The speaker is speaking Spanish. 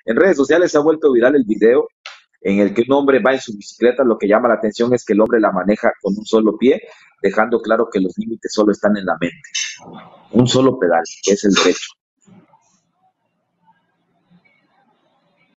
En redes sociales se ha vuelto viral el video en el que un hombre va en su bicicleta. Lo que llama la atención es que el hombre la maneja con un solo pie, dejando claro que los límites solo están en la mente. Un solo pedal, que es el derecho.